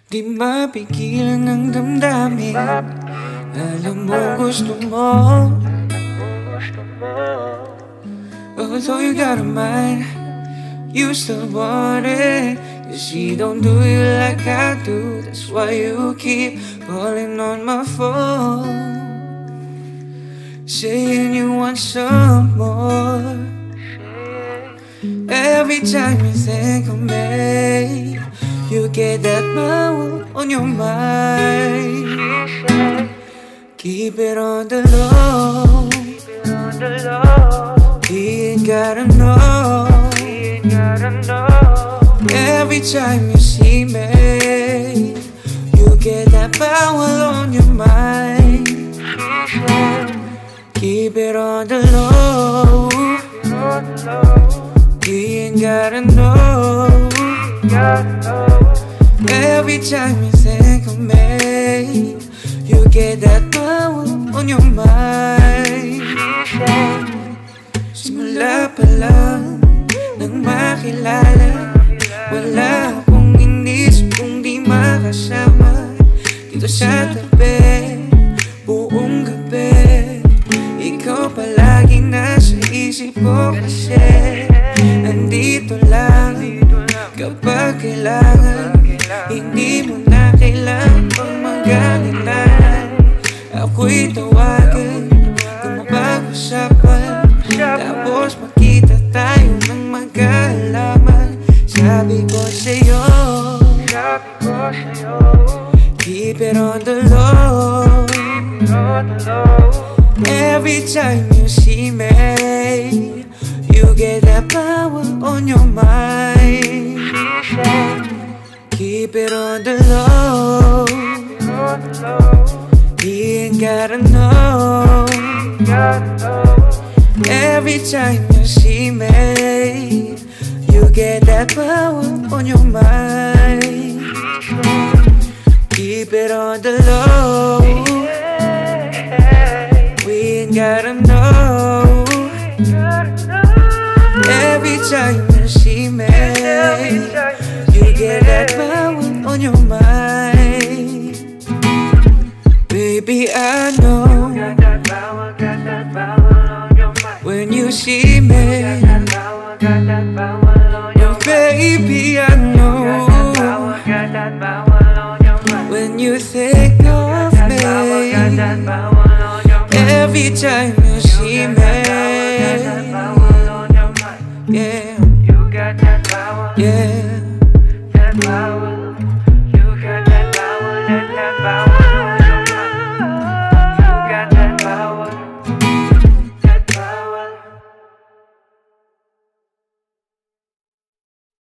Di mapigilan ng damdamin. Alam mo gusto mo, although you got a mind, you still want it. You see, don't do you like I do. That's why you keep calling on my phone, saying you want some more. Every time you think of me, you get that power on your mind. Keep it on the low. He ain't gotta know. Every time you see me, you get that power on your mind. Keep it on the low. He ain't gotta know. Every time you think of me, you get that power on your mind. Simula pa lang nang makilala, wala akong inisip kung di makasama. Dito sa tabi, buong gabi, ikaw palagi nasa isip ko kasi nandito lang kapag kailangan. Hindi mo na kailangan pang mag-alala. Ako'y tawagan kung mapag-usapan, tapos makita tayo ng magkaalaman. Sabi ko sa'yo, keep it on the low. Every time you see me, you get that power on your mind. Keep it on the low. He ain't gotta know. Every time you see me, you get that power on your mind. Keep it on the low. We ain't gotta know. Every time you see me, you get that power on your mind. Baby, I know when you see me. Oh, baby, I know when you think of me. Every time you see me, yeah.